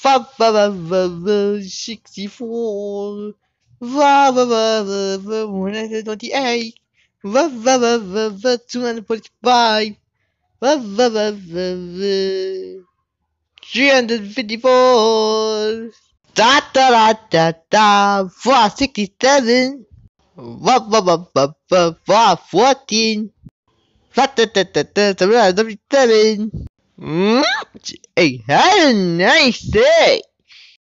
64. 128. 245. 354. Da da da da da. 467. 14. 777. 896.